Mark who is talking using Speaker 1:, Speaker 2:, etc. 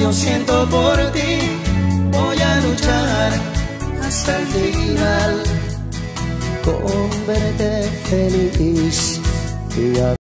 Speaker 1: yo siento por ti. Voy a luchar hasta el final con verte feliz y